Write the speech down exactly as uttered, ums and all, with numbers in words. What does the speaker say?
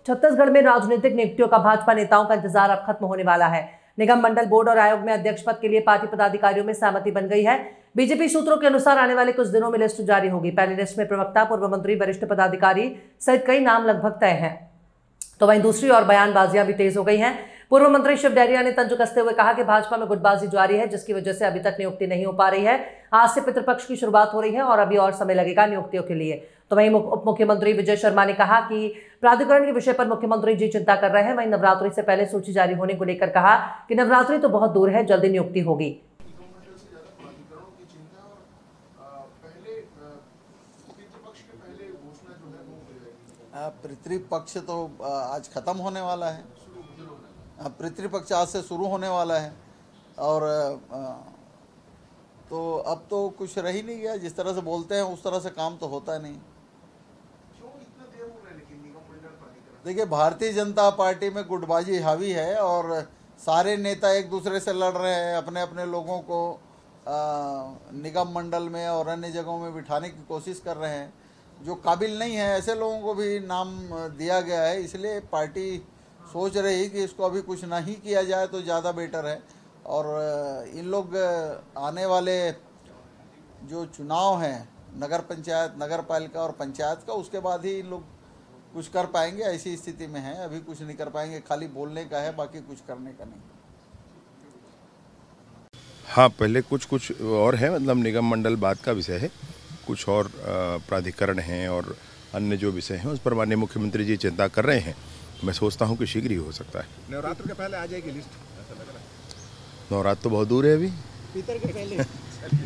छत्तीसगढ़ में राजनीतिक नियुक्तियों का भाजपा नेताओं का इंतजार अब खत्म होने वाला है। निगम मंडल बोर्ड और आयोग में अध्यक्ष पद के लिए पार्टी पदाधिकारियों में सहमति बन गई है। बीजेपी सूत्रों के अनुसार आने वाले कुछ दिनों में लिस्ट जारी होगी। पहली लिस्ट में प्रवक्ता, पूर्व मंत्री, वरिष्ठ पदाधिकारी सहित कई नाम लगभग तय हैं। तो वहीं दूसरी ओर बयानबाजियां भी तेज हो गई हैं। पूर्व मंत्री शिव डहरिया ने तंज कसते हुए कहा कि भाजपा में गुटबाजी जारी है, जिसकी वजह से अभी तक नियुक्ति नहीं हो पा रही है। आज से पितृपक्ष की शुरुआत हो रही है और अभी और समय लगेगा नियुक्तियों के लिए। तो वहीं उप मुख्यमंत्री विजय शर्मा ने कहा कि प्राधिकरण के विषय पर मुख्यमंत्री जी चिंता कर रहे हैं। वहीं नवरात्रि से पहले सूची जारी होने को लेकर कहा कि नवरात्रि तो बहुत दूर है, जल्दी नियुक्ति होगी। पितृपक्ष तो आज खत्म होने वाला है। पितृपक्ष आज से शुरू होने वाला है और तो अब तो कुछ रह ही नहीं गया। जिस तरह से बोलते हैं उस तरह से काम तो होता नहीं। देखिए, भारतीय जनता पार्टी में गुटबाजी हावी है और सारे नेता एक दूसरे से लड़ रहे हैं। अपने अपने लोगों को निगम मंडल में और अन्य जगहों में बिठाने की कोशिश कर रहे हैं। जो काबिल नहीं है ऐसे लोगों को भी नाम दिया गया है। इसलिए पार्टी सोच रही कि इसको अभी कुछ नहीं किया जाए तो ज़्यादा बेटर है। और इन लोग आने वाले जो चुनाव हैं नगर पंचायत, नगर पालिका और पंचायत का, उसके बाद ही इन लोग कुछ कर पाएंगे। ऐसी स्थिति में है, अभी कुछ नहीं कर पाएंगे। खाली बोलने का है, बाकी कुछ करने का नहीं। हाँ, पहले कुछ कुछ और है, मतलब निगम मंडल बाद का विषय है। कुछ और प्राधिकरण हैं और अन्य जो विषय हैं उस पर माननीय मुख्यमंत्री जी चिंता कर रहे हैं। मैं सोचता हूं कि शीघ्र ही हो सकता है। नवरात्र के पहले आ जाएगी लिस्ट, ऐसा लग रहा है। नवरात्र तो बहुत दूर है अभी। पितर के पहले